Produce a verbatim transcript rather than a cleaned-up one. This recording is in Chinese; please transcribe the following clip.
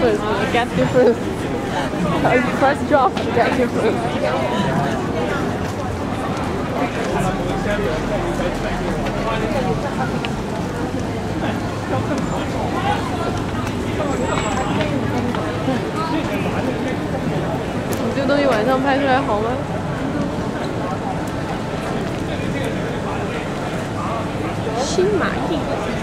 difference, get difference. Press drop to get difference. 你这个东西晚上拍出来好吗？新马地。